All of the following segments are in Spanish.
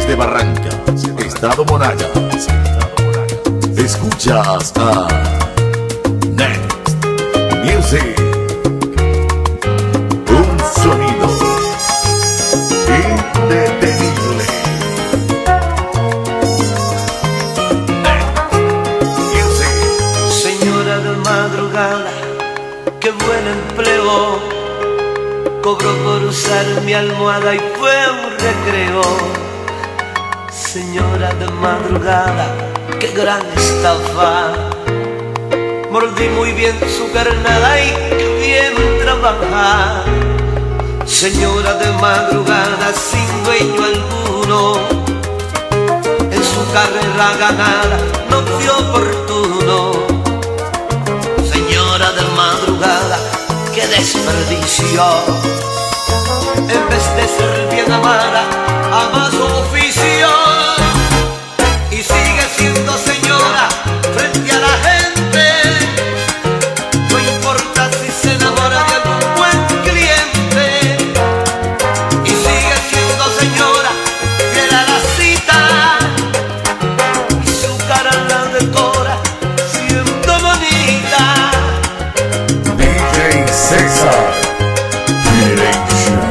desde Barrancas, Estado Monagas. Escuchas a Next Music. Un sonido indetenible. Next Music. Señora de madrugada, qué buen empleo. Cobró por usar mi almohada y fue un recreo. Señora de madrugada, qué gran estafa. Mordí muy bien su carnada y qué bien trabaja. Señora de madrugada, sin dueño alguno, en su carrera ganada no fue oportuno. Señora de madrugada, qué desperdicio. En vez de ser bien amada, ama su oficio. Y sigue siendo señora frente a la gente. No importa si se enamora de algún buen cliente. Y sigue siendo señora fiel a la cita. Y su cara la decora siendo bonita. DJ César Generation.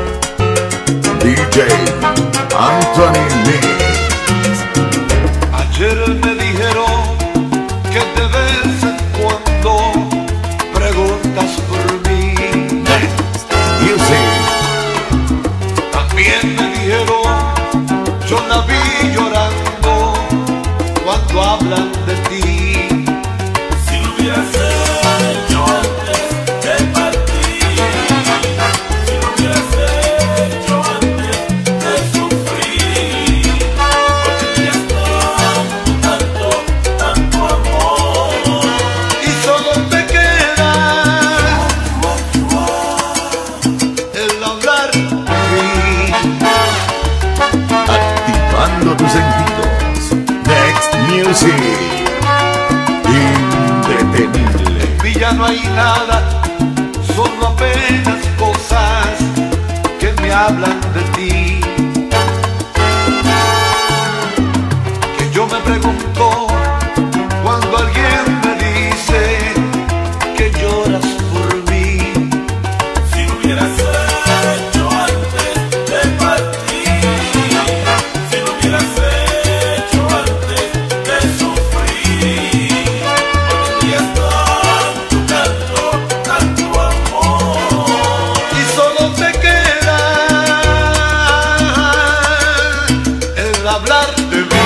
DJ Anthony Mix. Ayer me dijeron que de vez en cuando preguntas por mí. Next Music. También me dijeron, yo la vi llorando cuando hablan de ti. Si lo hubieras hecho antes de partir, si lo hubieras hecho antes de sufrir, porque tenías tanto amor. Y solo te queda el hablar de mí. Activando tus sentidos. Next Music. Indetenible. En mí ya no hay nada, solo apenas cosas que me hablan de ti. Que yo me pregunto cuando alguien me dice que lloras por mí. Si lo hubieras hecho antes de partir, si lo hubieras hecho antes de sufrir, porque tenías tanto amor. Y solo te queda el hablar de mí.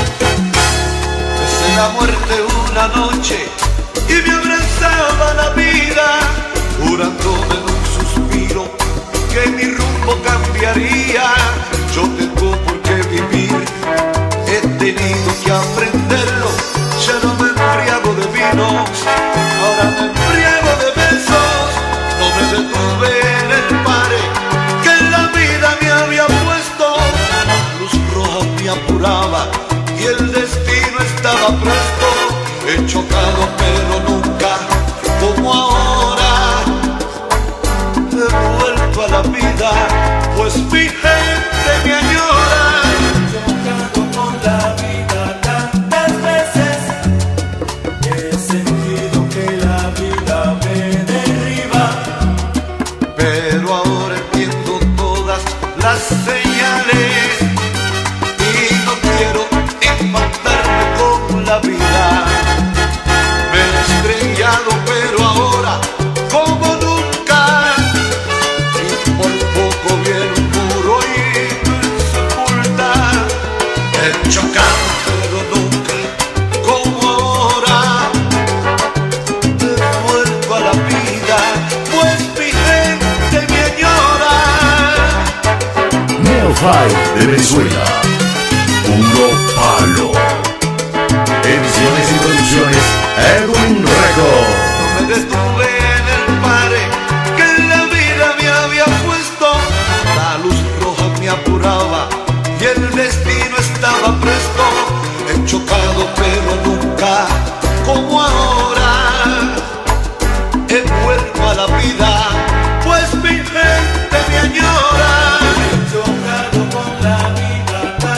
Besé la muerte una noche y me abrazaba la vida, jurándome en un suspiro que mi rumbo cambiaría. Yo tengo por qué vivir, he tenido que aprenderlo. Ya no me embriago de vinos, ahora me embriago de besos. No me detuve en el pare que la vida me había puesto. La luz roja me apuraba y el destino estaba presto. He chocado pero nunca como ahora. He vuelto a la vida, pues mi gente me añora. He chocado con la vida tantas veces, he sentido que la vida me derriba. Pero ahora entiendo todas las señales y no quiero empatarme con la vida. Me he estrellado pero ahora como nunca, y por poco viene un muro y me sepulta. He chocado pero nunca como ahora. He vuelto a la vida, pues mi gente me añora. Neo Five de Venezuela. Puro palo. Ediciones y producciones Edwin Record. No me detuve en el pare que la vida me había puesto. La luz roja me apuraba y el destino estaba presto. He chocado pero nunca como ahora. He vuelto a la vida, pues mi gente me añora. He chocado con la vida.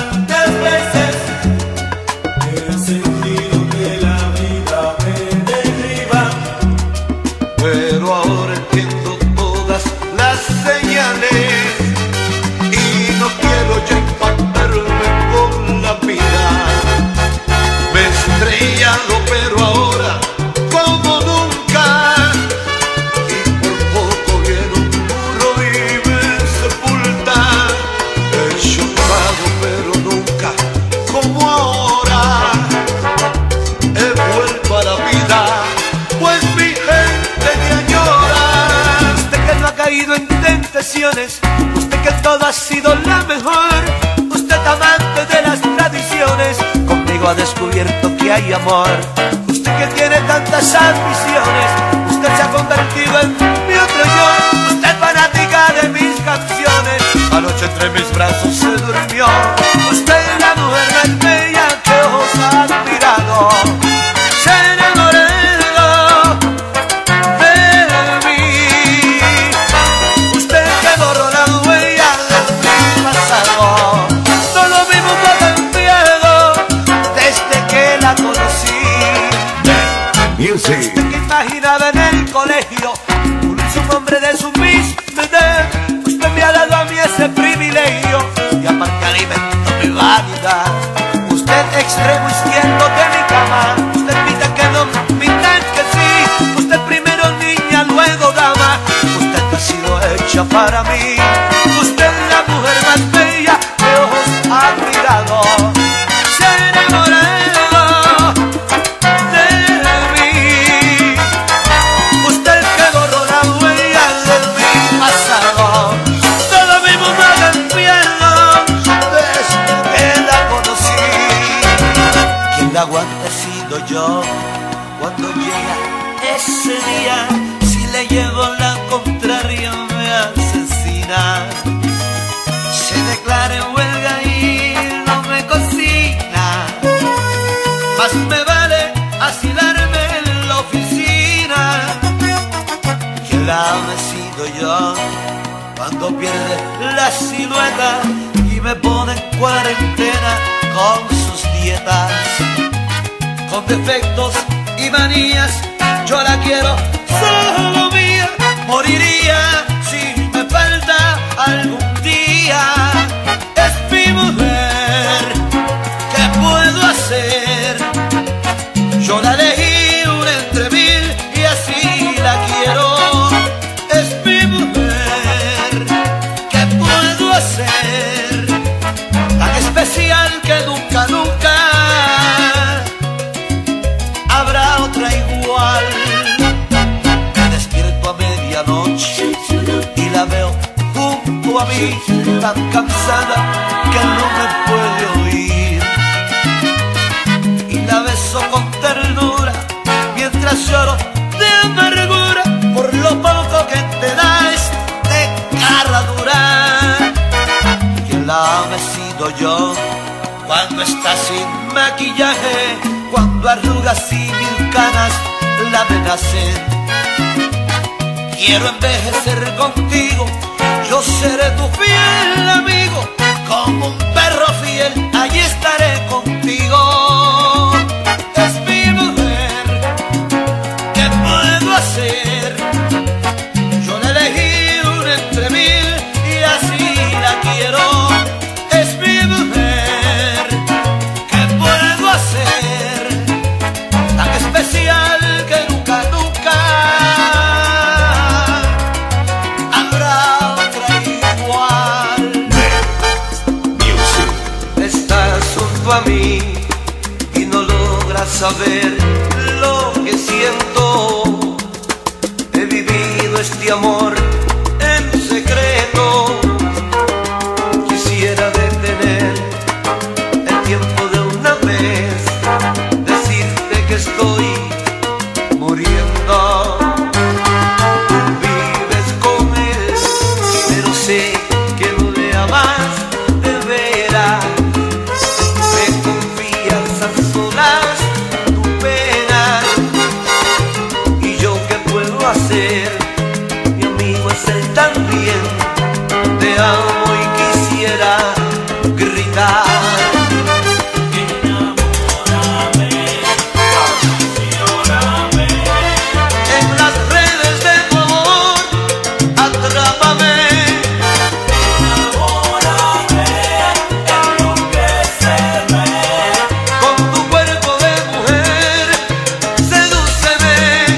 y amor. Usted que tiene tantas ambiciones, usted se ha convertido en mi otro yo. Usted fanática de mis canciones, anoche entre mis brazos se durmió. Usted es la mujer más bella que ojos han mirado. Se enamoró de mí. Usted que borró la huella de mi pasado. No lo mismo con el miedo desde que la conocí. Music. Usted que imaginaba en el colegio un hombre de su misma edad. Usted me ha dado a mí ese privilegio y aparte alimento mi vanidad. Usted extremo izquierdo de mi cama. Usted pita que no, pita que sí. Usted primero niña, luego dama. Usted ha sido hecha para mí. Usted es la mujer más bella que ojos han mirado. Se ha enamorado de mí. Usted que borró la huella de mi pasado. Todo mi mundo ha cambiado desde que la conocí. Quien la aguanta he sido yo. Cuando llega ese día, si le llevo la contraria me asesina. Se declara en huelga y no me cocina. Más me vale asilarme en la oficina. Quien la ame he sido yo. Cuando pierde la silueta y me pone en cuarentena con sus dietas, con defectos y manías, yo la quiero solo mía. Moriría si me falta algún día. Es mi mujer, ¿qué puedo hacer? Yo la elegí una entre mil y así la quiero. Es mi mujer, ¿qué puedo hacer? Tan especial que nunca, nunca habrá otra igual. Me despierto a medianoche y la veo junto a mí, tan cansada que no me puede oír. Y la beso con ternura mientras lloro de amargura por lo poco que te da este cara dura. Quien la ame he sido yo. Cuando está sin maquillaje, cuando arrugas y mil canas la amenacen. Quiero envejecer contigo, yo seré tu fiel amigo. Como un perro fiel, allí estaré contigo. Es mi mujer, ¿qué puedo hacer? Yo la elegí una entre mil y así la quiero. Es mi mujer, ¿qué puedo hacer? Tan especial que nunca, nunca habrá otra igual. Music. Estás junto a mí y no logras saber lo que siento. He vivido este amor en secreto. Quisiera detener el tiempo de una vez, decirte que estoy muriendo. Vives con él, pero sé que no le amas de veras. Me confías a solas tu pena. ¿Y yo qué puedo hacer? Mi amigo es él también. Te amo y quisiera gritar. En las redes de tu amor, atrápame. Con tu cuerpo de mujer, sedúceme.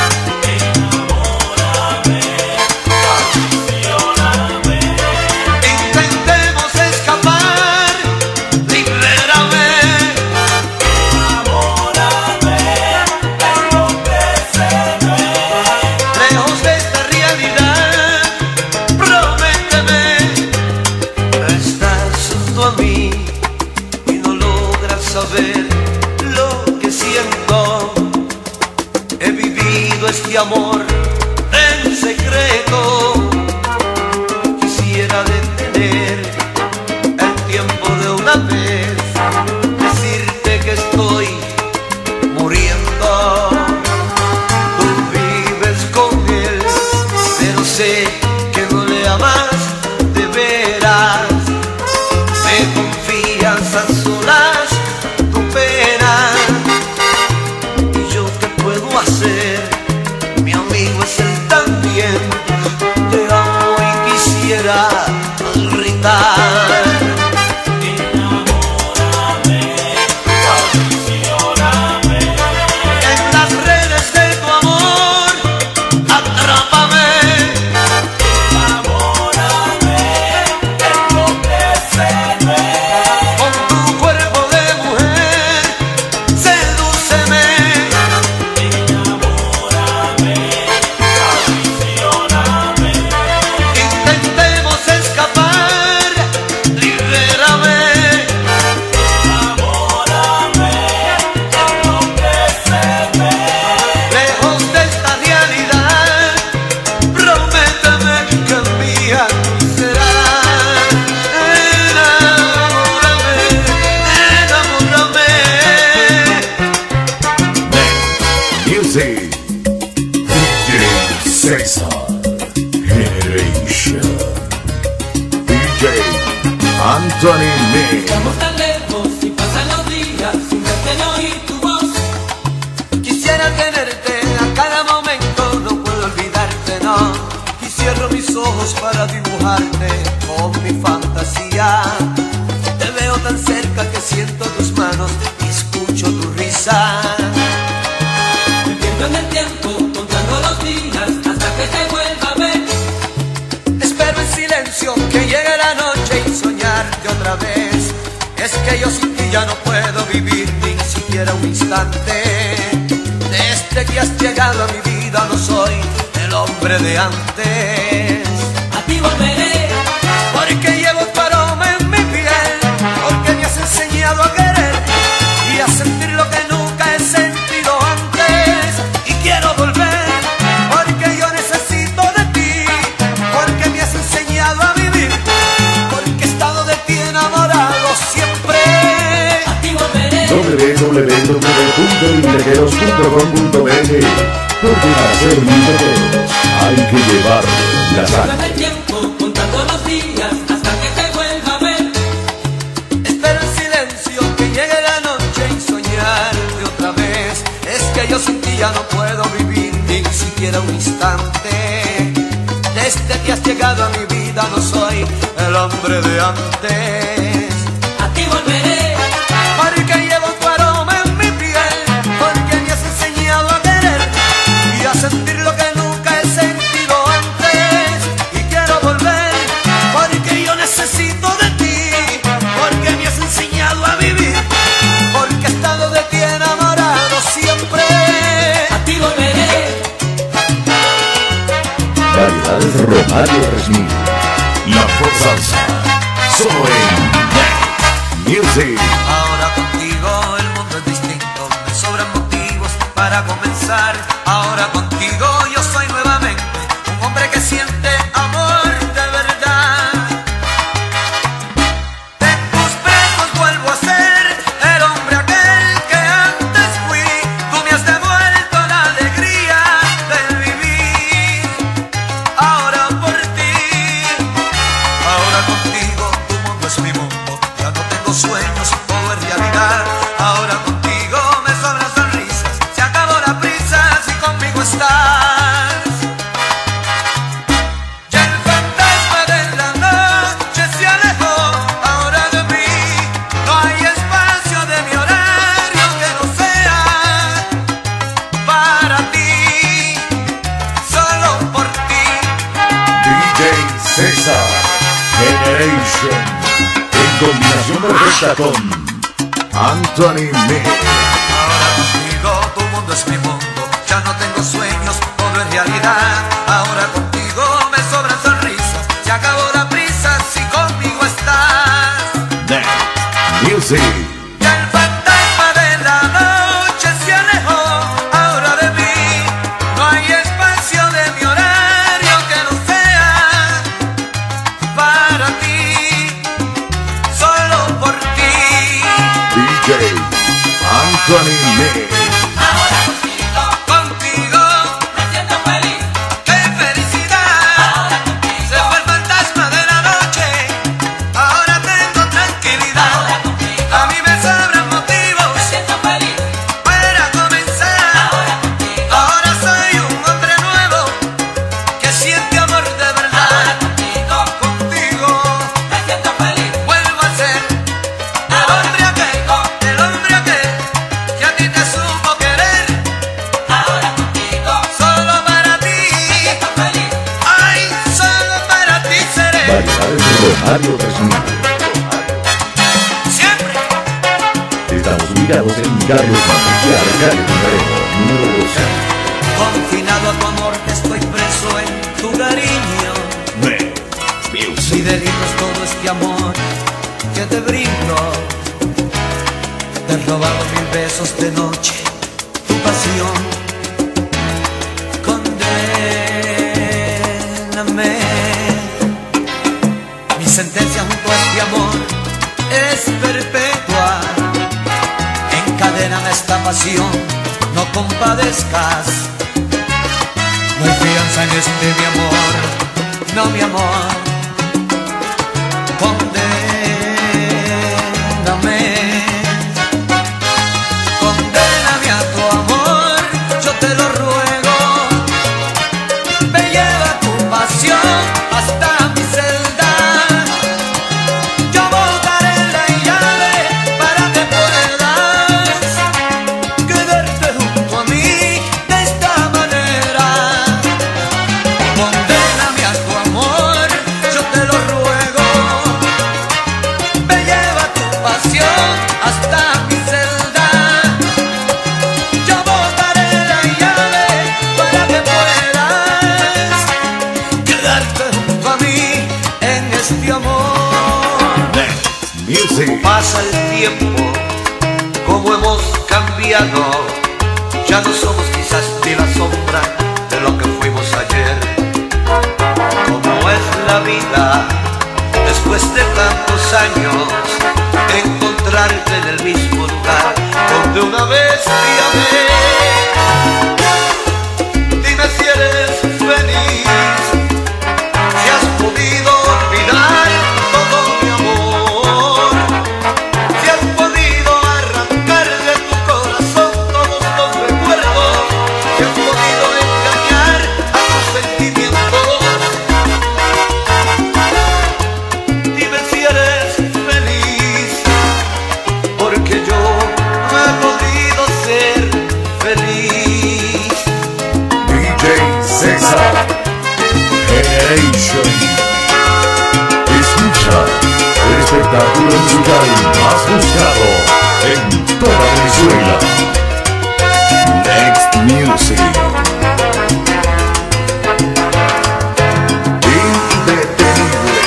Intentemos escapar, libérame. Lejos de esta realidad, prométeme. Estás junto a mí y no logras saber lo que de amor en secreto. Quisiera detener el tiempo de una vez, decirte que estoy muriendo. Tú vives con él, pero sé que no le amas de veras. Me confías a solas tu pena, y yo qué puedo hacer, mi amigo es él también. Te amo y quisiera gritar. César Generation. DJ Anthony Me. Estamos tan lejos y pasan los días sin verte ni oír tu voz. Quisiera tenerte a cada momento, no puedo olvidarte, no. Y cierro mis ojos para dibujarte con mi fantasía. Te veo tan cerca que siento tus manos y escucho tu risa. Me pierdo en el tiempo contando los días hasta que te vuelva a ver. Espero en silencio que llegue la noche y soñarte otra vez. Es que yo sin ti ya no puedo vivir ni siquiera un instante. Desde que has llegado a mi vida no soy el hombre de antes. A ti volveré, Porque llevo tu aroma en mi piel, porque me has enseñado a querer y a sentir lo que nunca he sentido antes. Y quiero volver, porque yo necesito de ti, porque me has enseñado a vivir, porque he estado de ti enamorado siempre. a ti volveré. www.limeteros.com.br. Porque para ser limeteros hay que llevar la Me pierdo en sangre. el tiempo contando los días hasta que te vuelva a ver. Espero en silencio que llegue la noche y soñarte otra vez. Es que yo sin ti ya no puedo vivir ni siquiera un instante. Desde que has llegado a mi vida no soy el hombre de antes. A ti volveré, Porque llevo tu aroma en mi piel, porque me has enseñado a querer y a sentir lo que nunca he sentido antes. Y quiero volver, porque yo necesito de ti, porque me has enseñado a vivir, porque he estado de ti enamorado siempre. a ti volveré. Variedades Romario Resmil. La Fox Salsa. Solo en Music. Ahora contigo el mundo es distinto, me sobran motivos para comenzar. Ahora contigo yo soy nuevamente un hombre que siente amor de verdad. De tus besos vuelvo a ser el hombre aquel que antes fui. Tú me has devuelto la alegría de vivir. Ahora por ti, ahora contigo tu mundo es mi mundo. Ya no tengo sueños, todo es realidad. Ahora contigo me sobran sonrisas, se acabó la prisa si conmigo estás. Ya el fantasma de la noche se alejó, ahora de mí no hay espacio de mi horario que no sea para ti, solo por ti. DJ César Generation. En combinación perfecta con Anthony Me. Ahora contigo tu mundo es mi mundo, ya no tengo sueños, todo es realidad. Ahora contigo me sobran sonrisas, se acabó la prisa si conmigo estás. Next Music. Ya el fantasma de la noche se alejó, ahora de mí no hay espacio DJ Anthony Ney. Ahora contigo me siento feliz. ¡Qué felicidad! Ahora contigo Se fue el fantasma de la noche, ahora tengo tranquilidad. Ahora contigo A mí me sobran me motivos siento feliz. para comenzar. Ahora contigo Ahora soy un hombre nuevo que siente amor de ahora verdad. contigo Contigo me siento feliz. vuelvo a ser el hombre aquel que a ti te supo querer. Ahora contigo Solo para ti, me siento feliz. ay, solo para ti seré. Variedades de Mario Personal. Siempre. Estamos ubicados en Carlos Matricia, calle número 12. Confinado a tu amor, estoy preso en tu cariño. Mi delito es todo este amor que te brindo. Te he robado 1000 besos de noche, tu pasión. Condéname. Mi sentencia junto a este amor es perpetua. Encadena esta pasión, no compadezcas. No hay fianza en este mi amor, no mi amor. Condéname, condéname a tu amor, yo te lo ruego. Me lleva tu pasión hasta mi celda. Yo botaré la llave para que puedas quedarte junto a mí de esta manera. Condéname a tu amor, yo te lo ruego. Me lleva tu pasión hasta mi celda. Yo botaré la llave para que puedas quedarte junto a mí en este amor. Music. Pasa el tiempo, como hemos cambiado. Ya no somos quizás ni la sombra de lo que fuimos ayer. Como es la vida, después de tantos años, encontrarte en el mismo lugar donde una vez te amé. Dime si eres feliz, si has podido olvidar todo mi amor, si has podido arrancar de tu corazón todos los recuerdos, si has podido engañar a tus sentimientos. Dime si eres feliz, porque yo no he podido ser feliz. DJ César Generation. Escucha el espectáculo musical más buscado en toda Venezuela. Next Music. Indetenible.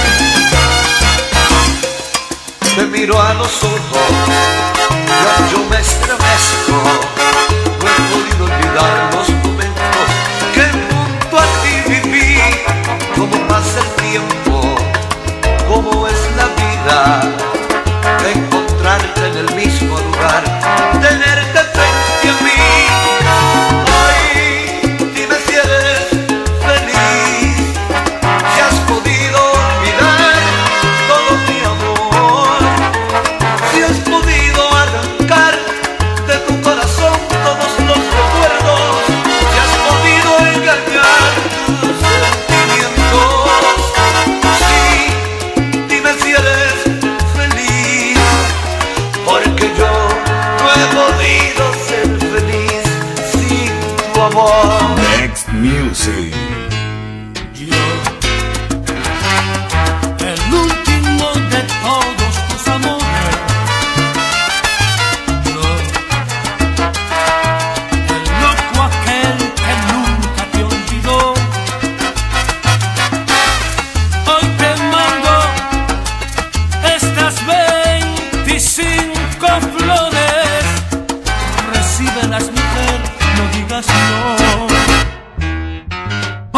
Te miro a los ojos, yo me estremezco. No he podido olvidar los momentos que junto a ti viví. Cómo pasa el tiempo, cómo es la vida. Encontrarte en el mismo lugar, tenerte frente a mí. Ay, dime si eres feliz, si has podido olvidar todo mi amor, si has podido arrancar de tu corazón todos los recuerdos, si has podido engañar tus sentimientos. Sí, dime si eres feliz, porque yo no he podido ser feliz sin tu amor. Next Music. El último de todos tus amores. Yo, el loco aquel que nunca te olvidó. Hoy te mando estas 25 flores. Recíbelas, mujer, no digas no.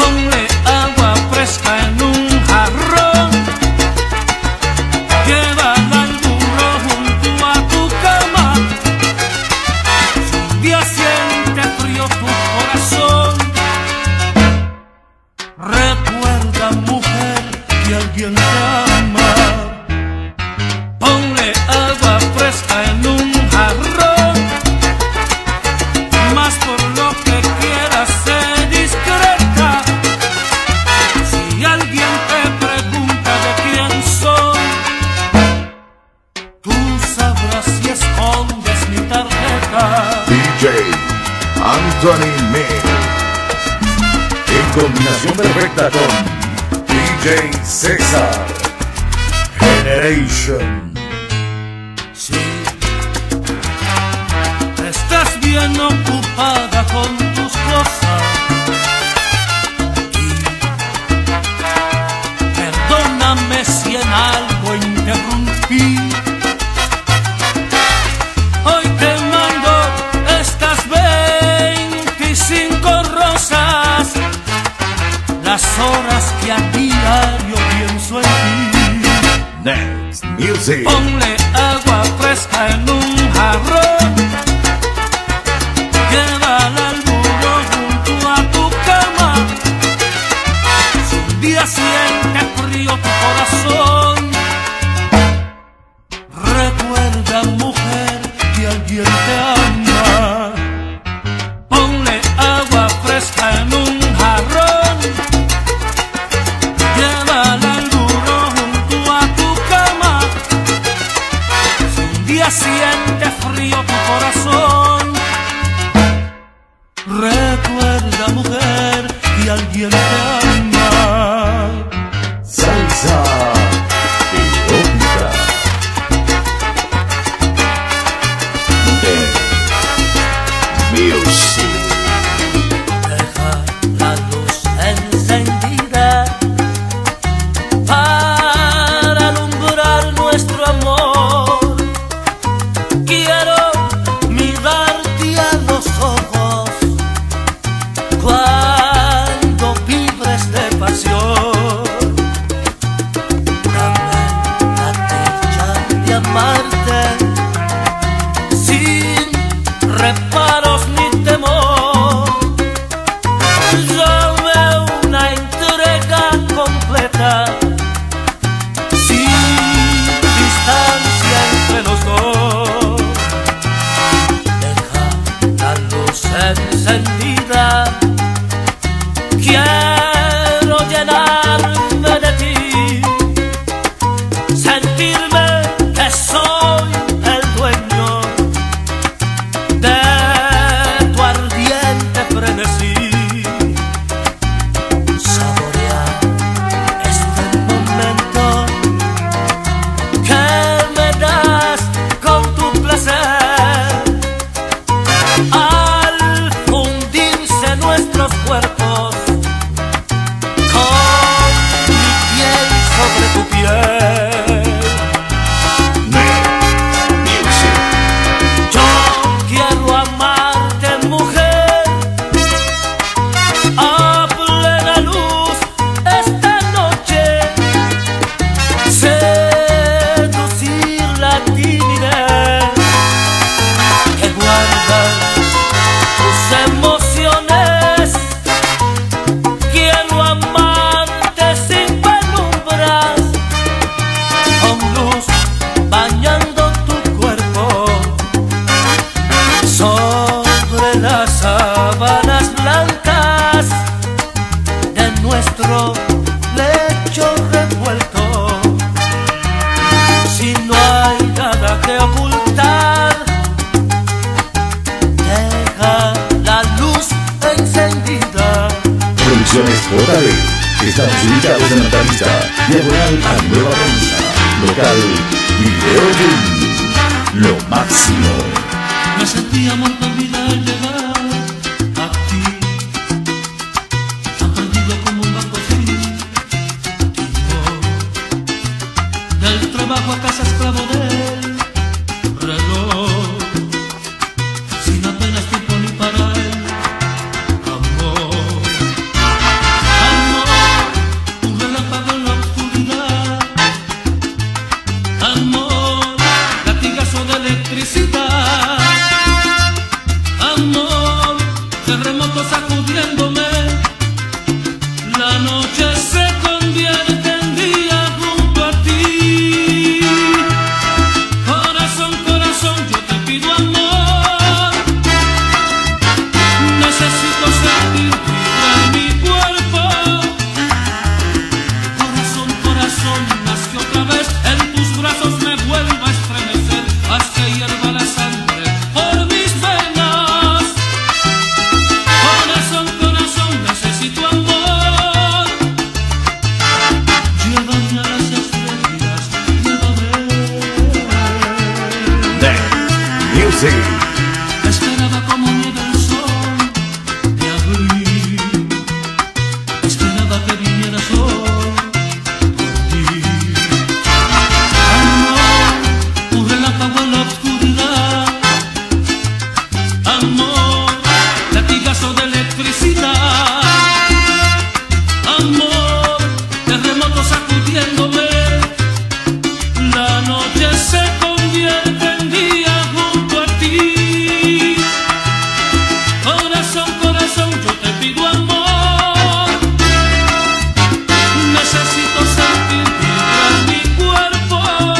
DJ Anthony May, en combinación perfecta con DJ César Generation. Sí, estás bien ocupada con tus cosas y perdóname si en algo interrumpí. Hoy te mando estas 25 rosas, las horas que a diario pienso en ti. Next Music. Ponle agua fresca en un jarrón, llévala al muro junto a tu cama. Si un día siente frío tu corazón, recuerda, mujer, que alguien te ama. Ponle agua fresca en un jarrón, llévala al muro junto a tu cama. Si un día siente frío tu corazón, recuerda, mujer, que alguien te ama. Salsa erótica. Music. Deja la luz encendida para alumbrar nuestro amor. Quiero mirarte a los ojos cuando vibres de pasión. Dame la dicha de amarte sin reparos ni temor. Dame una entrega completa, sin distancia entre los dos. Deja la luz encendida, quiero llenarme de ti, sentirme que soy el dueño de tu ardiente frenesí. Saborear este momento que me das con tu placer. Al fundirse nuestros cuerpos con mi piel sobre tu piel, Next Music. yo quiero amarte, mujer, a plena luz esta noche, seducir la timidez que guarda tus emociones. Quiero amarte sin penumbras, con luz bañando tu cuerpo sobre las sábanas blancas de nuestro lecho revuelto. Si no hay nada que ocultar, deja la luz encendida. Producciones JB. Estamos ubicados en Altavista, diagonal a Nueva Prensa. Local Video Game. Lo máximo. Me sentía muerto en vida al llegar a ti, tan perdido como un barco sin timón. Del trabajo a casa, esclavo del reloj, sin apenas tiempo ni para el amor. Amor, un relámpago en la oscuridad. Amor, latigazo de electricidad. Music. Esperaba como nieve el sol de abril. Esperaba que vinieras hoy por ti. Amor, un relámpago en la oscuridad. Amor, latigazo de electricidad. Amor, terremoto sacudiéndome. La noche se convierte en día junto a ti. Corazón, corazón, yo te pido amor. Necesito sentir vibrar mi cuerpo.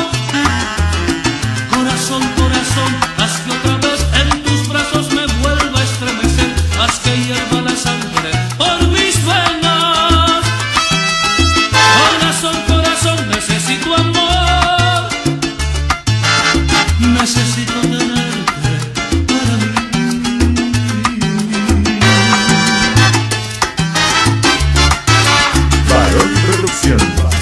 Corazón, corazón, haz que otra vez en tus brazos me vuelva a estremecer. Haz que hierva la sangre por mis venas. Corazón, corazón, necesito amor. Necesito tenerte para mí. Barón Producción.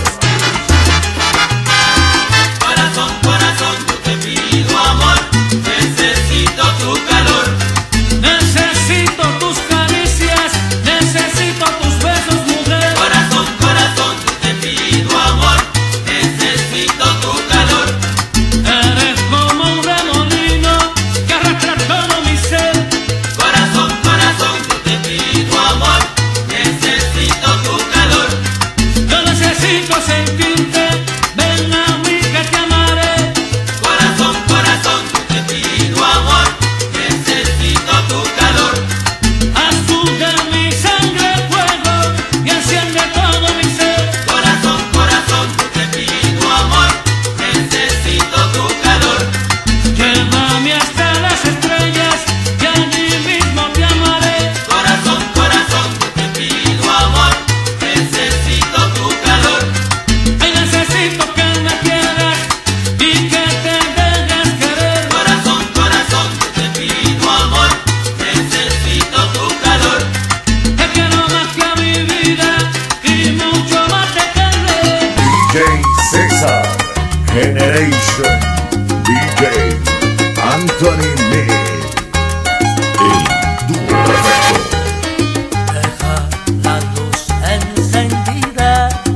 Corazón, corazón, yo te pido amor. Necesito tu calor. Necesito tus caricias, necesito tus besos, mujer. Corazón, corazón, yo te pido amor. Necesito tu calor. Eres como un remolino que arrastra todo mi ser. Corazón, corazón, yo te pido amor. Necesito tu calor. Yo necesito sentirte, ven a mí que te amaré. Corazón, corazón, yo te pido amor. Necesito tu calor. Azul de mi sangre fuego y enciende todo mi ser. Corazón, corazón, yo te pido amor. Necesito tu calor. Llévame hasta las estrellas y allí mismo te amaré. Corazón, corazón, yo te pido amor. Necesito tu calor. Ay, necesito que me quieras y que te dejes querer. Corazón, corazón, yo te pido amor. Necesito tu calor. Te quiero más que a mi vida y mucho más te querré. DJ César Generation. DJ Anthony Mill. El dúo perfecto. Deja la luz encendida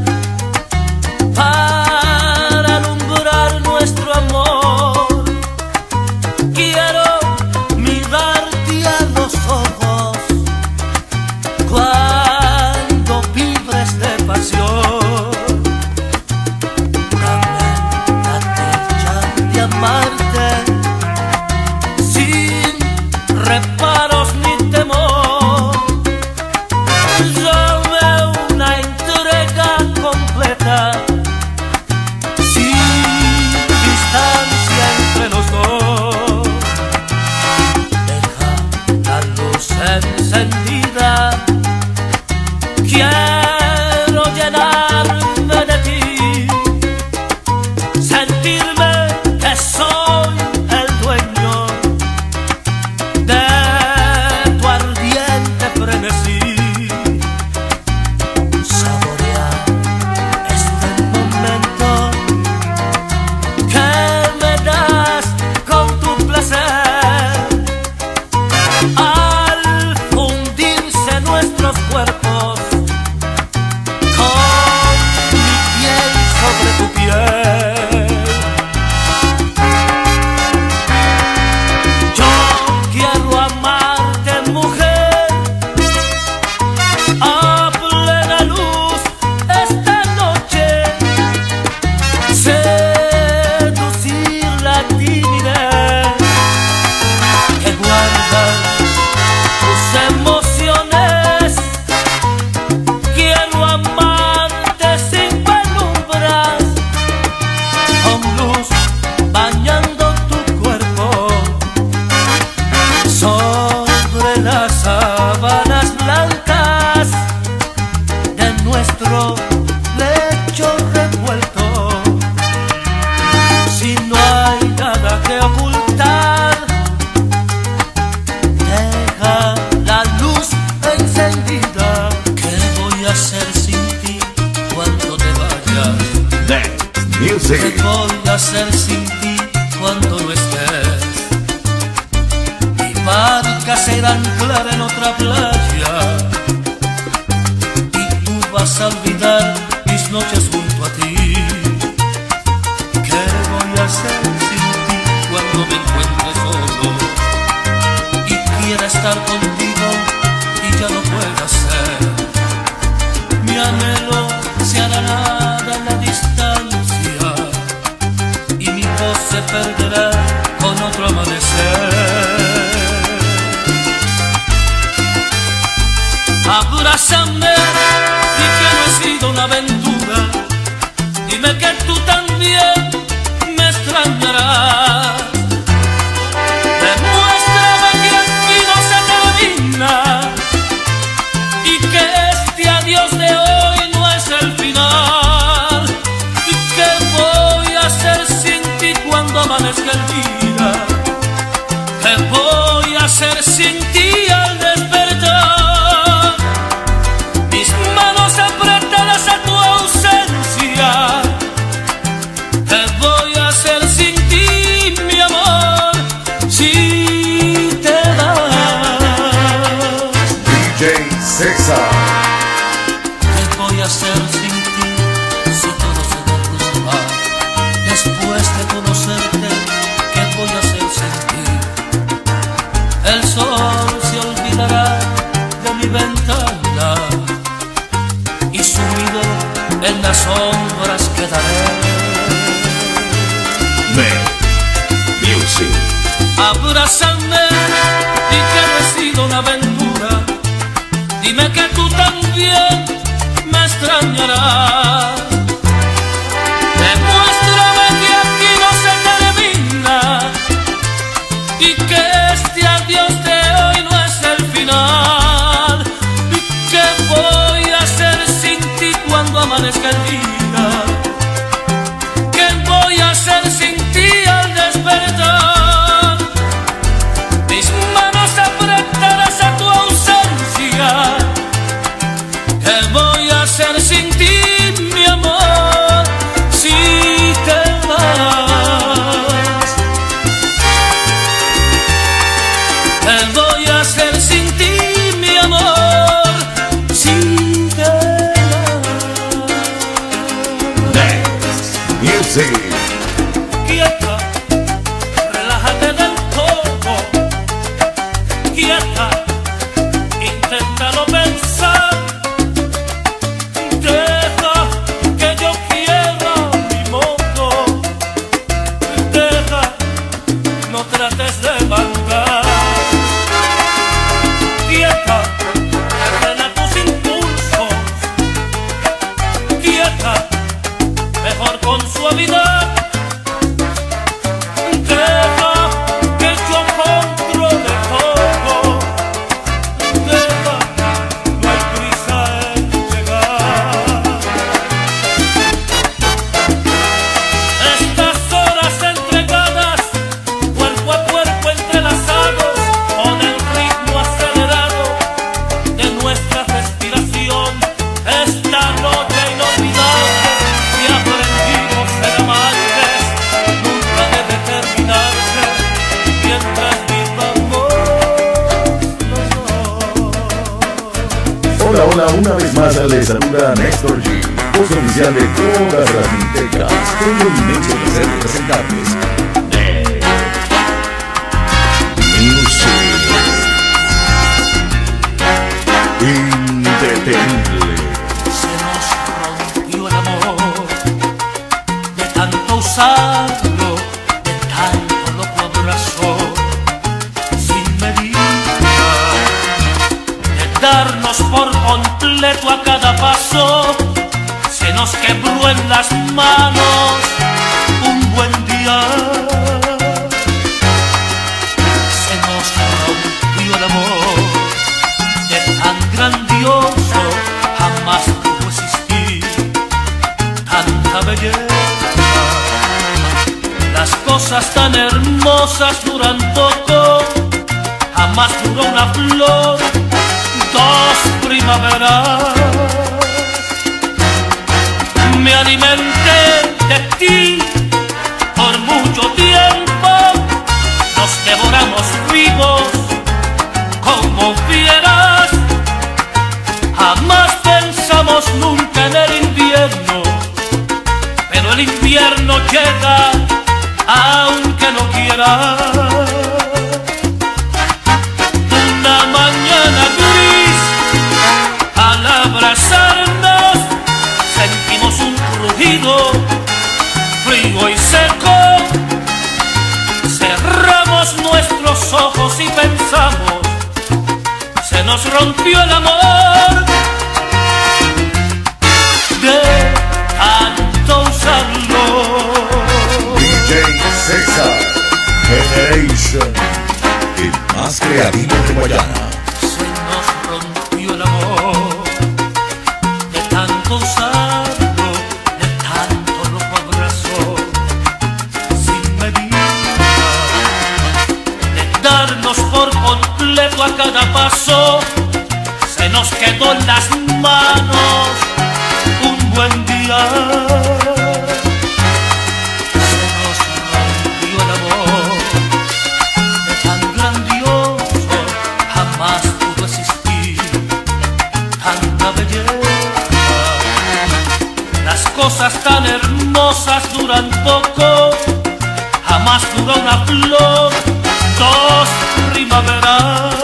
para alumbrar nuestro amor. Quiero mirarte a los ojos cuando vibres de pasión. Dame la dicha de amarte sin reparos ni temor. Dame una entrega completa sin distancia entre los dos. Deja la luz encendida. Quiero llenarme de ti, sentirme que soy el dueño de tu ardiente frenesí. Saborear este momento que me das con tu placer. Al fundirse nuestros cuerpos con mi piel sobre tu piel, yo quiero amarte, mujer, a plena luz esta noche, seducir la timidez que guarda tus emociones. Quiero amarte sin penumbras, con luz bañando tu cuerpo sobre las sábanas blancas de nuestro lecho revuelto. Si no hay nada que ocultar, deja la luz encendida. ¿Qué voy a hacer sin ti cuando te vayas? Next ¿Qué Music. voy a hacer sin ti cuando no estés? anclar en otra playa y tú vas a olvidar mis noches junto a ti. ¿Qué voy a hacer sin ti cuando me encuentre solo y quiera estar contigo y ya no pueda ser? Mi anhelo se hará nada en la distancia y mi voz se perderá con otro amanecer. Abrázame, di que no he sido una aventura, dime que tú también me extrañarás. Demuéstrame que aquí no se termina y que este adiós de hoy no es el final. ¿Y qué voy a hacer sin ti cuando amanezca el día? ¿Qué voy a hacer sin ti al despertar? Mis manos apretadas a tu ausencia. ¿Qué voy a hacer sin ti, mi amor, si te vas? DJ César. ¿Qué voy a hacer sin ti si todo se derrumba? Después de conocerte, ¿qué voy a hacer sin ti? El sol se olvidará de mi ventana y sumido en las sombras quedaré. Music. Abrázame, di que no he sido una aventura, dime que tú también me extrañarás. Demuéstrame que aquí no se termina y que este adiós de hoy no es el final. ¿Y qué voy a hacer sin ti cuando amanezca el día? ¿Qué voy a hacer sin ti al despertar? Mis manos apretadas a tu ausencia. ¿Qué voy a hacer sin ti, mi amor, si te vas? ¿Qué voy a hacer sin ti, mi amor, si te vas? Next Music. Quieta, relájate del todo. Quieta, inténtalo pensar. Deja que yo quiera mi modo. Deja, no trates de mandar. Quieta, frena tus impulsos. Quieta, mejor con suavidad. Deja que yo controle todo. Deja, no hay prisa en llegar. Estas horas entregadas, cuerpo a cuerpo entrelazados, con el ritmo acelerado de nuestra respiración. Esta noche inolvidable que aprendimos ser amantes nunca debe terminarse mientras vivamos los dos. Hola, hola, una vez más les saluda Néstor G, voz oficial de todas las mintecas. Tengo el inmenso placer de presentarles Music. Indetenible. Se nos rompió el amor de tanto usarlo, de tanto loco abrazo, sin medida, de darnos por completo a cada paso. Se nos quebró en las manos un buen día. Se nos rompió el amor de tan grandioso, jamás pudo existir tanta belleza. Las cosas tan hermosas duran poco, jamás duró una flor, dos primaveras. Me alimenté de ti por mucho tiempo, nos devoramos vivos con invierno llega, aunque no quiera. Una mañana gris, al abrazarnos, sentimos un rugido frío y seco. Cerramos nuestros ojos y pensamos, se nos rompió el amor de tanto usarlo. DJ César Generation, el más creativo de Guayana. Se nos rompió el amor de tanto usarlo, de tanto lo abrazó, sin medida, de darnos por completo a cada paso. Se nos quedó en las manos un buen día. Se nos rompió el amor de tan grandioso, jamás pudo existir tanta belleza. Las cosas tan hermosas duran poco, jamás duró una flor, dos primaveras.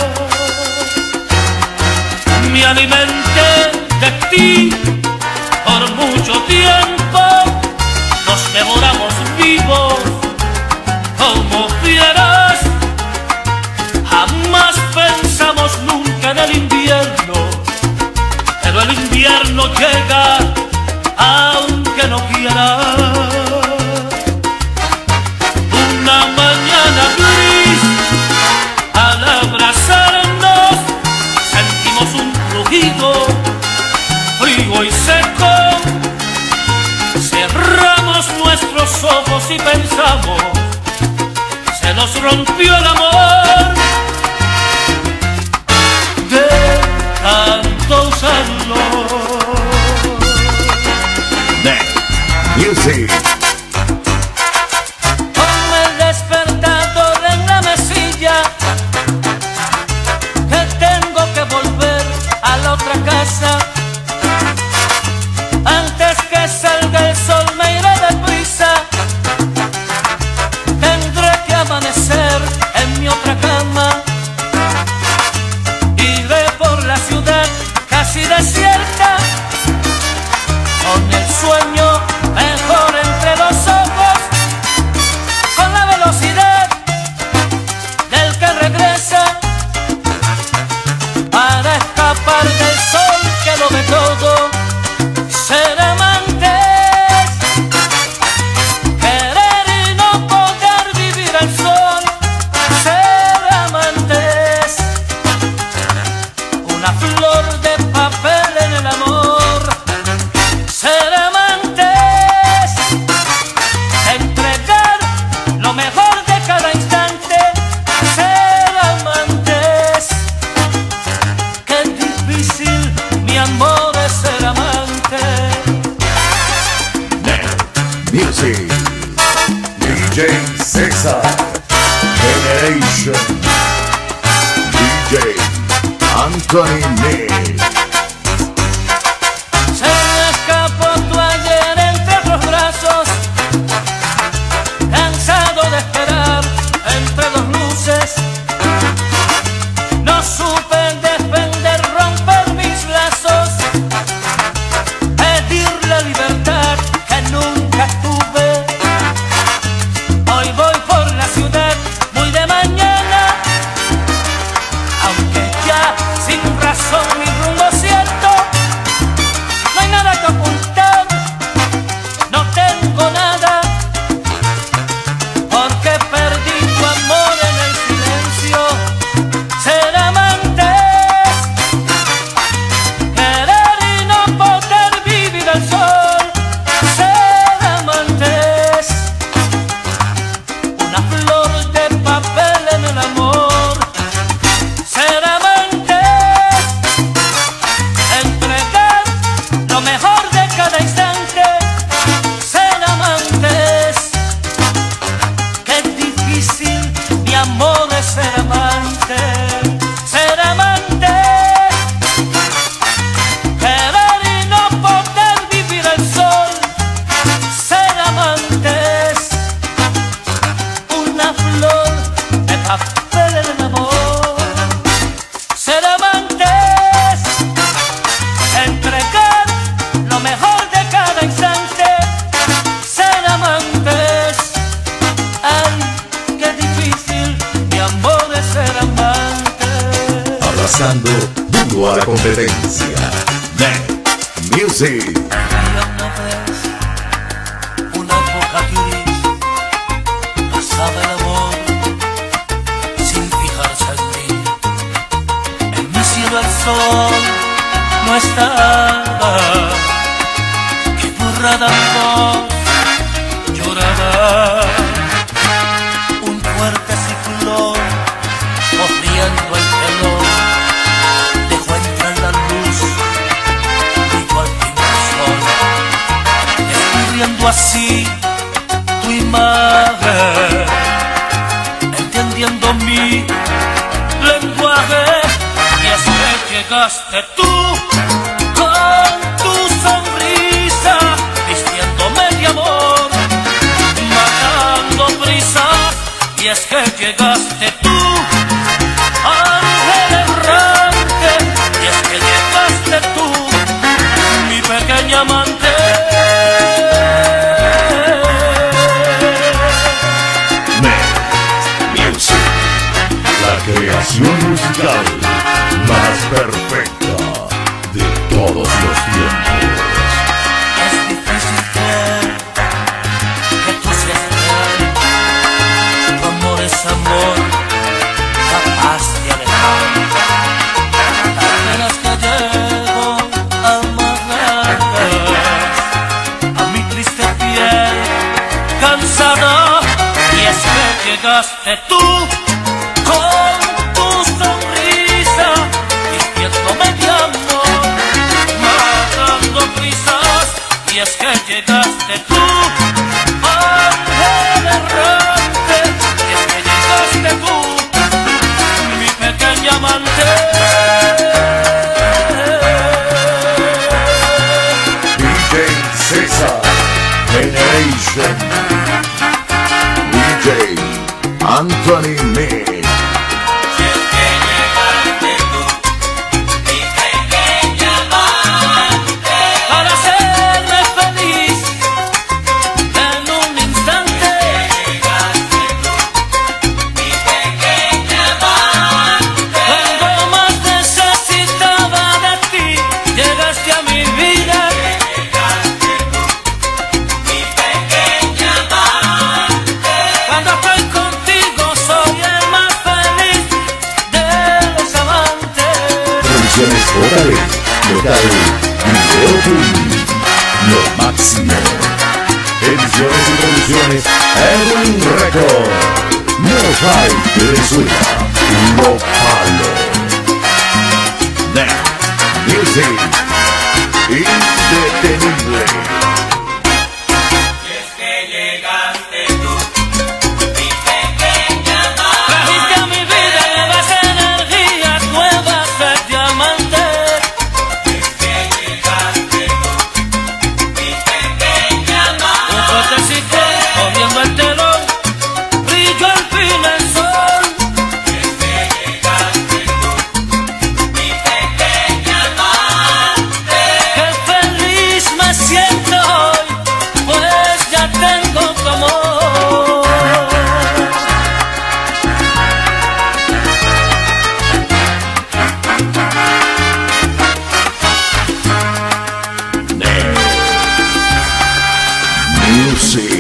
Me alimenté de ti por mucho tiempo, nos devoramos vivos como fieras. Jamás pensamos nunca en el invierno, pero el invierno llega aunque no quiera. Una mañana gris, al abrazarnos, sentimos un rugido frío y seco. Cerramos nuestros ojos y pensamos, se nos rompió el amor de tanto usarlo. Music. Con el despertador en la mesilla, que tengo que volver a la otra casa. Antes que salga el sol me iré deprisa, tendré que amanecer en mi otra cama. Iré por la ciudad casi desierta, con el sueño mejor entre los ojos, con la velocidad del que regresa, para escapar del sol que lo ve todo. Ser amantes, querer y no poder vivir al sol. Ser amantes, una flor de papel en el amor. Ser amantes, entregar lo mejor de cada instante. Ser amantes, qué difícil, mi amor, es ser amante. Music. DJ César Generation. DJ Anthony Nick. Se me escapó tu ayer entre los brazos, cansado de esperar entre dos luces. No supe defender, romper mis lazos, pedir la libertad que nunca tuve. Hoy voy por la ciudad muy de mañana, aunque ya sin razón mi rumbo comenzando duro a la competencia. Net Music. Había una vez una época gris, pasaba el amor sin fijarse en mí. En mi cielo el sol no estaba, que borrada mi voz lloraba. Un fuerte ciclón corriendo el telón dejó entrar la luz, brilló al fin el sol, descubriendo así tu imagen, entendiendo mi lenguaje. Y es que llegaste tú con tu sonrisa, vistiéndome de amor, matando prisas. Y es que llegaste tú, ángel errante. Y es que llegaste tú, mi pequeña amante. Net Music, la creación musical más perfecta de todos los tiempos. Es difícil creer que tú seas real, tu amor es amor, capaz de alejar. Apenas que llego amarradas a mi triste piel cansada. Y es que llegaste tú con tu sonrisa, vistiéndome de amor, matando prisas. Y es que llegaste tú, ángel errante. Y es que llegaste tú, mi pequeña amante. DJ César Generation, DJ Anthony Mix. Para hacerme feliz en un instante, cuando más necesitaba de ti, llegaste a mi vida. Cuando estoy contigo soy el más feliz de los amantes. Producciones JB, local, video film, lo máximo. Ediciones y producciones Edwin Record. No High Venezuela, Lo Palo. Net Music, indetenible. Trajiste a mi vida nuevas energías, nuevas de diamantes. Un fuerte ciclón corriendo el telón, brilló al fin el sol. Qué feliz me siento hoy, pues ya tengo tu amor. Net Music.